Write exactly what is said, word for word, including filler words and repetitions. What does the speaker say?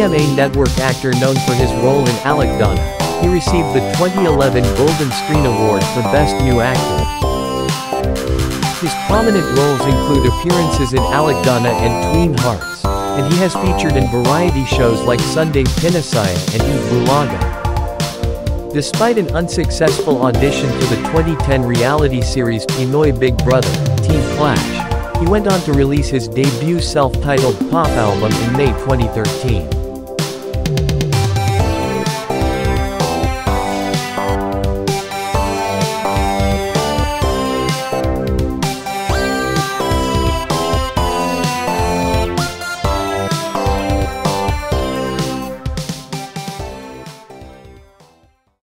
M A Network actor known for his role in Alden. He received the twenty eleven Golden Screen Award for Best New Actor. His prominent roles include appearances in Alden and Twin Hearts, and he has featured in variety shows like Sunday Pinasaya and Eat Bulaga. Despite an unsuccessful audition for the twenty ten reality series Pinoy Big Brother, Team Clash, he went on to release his debut self-titled pop album in May twenty thirteen.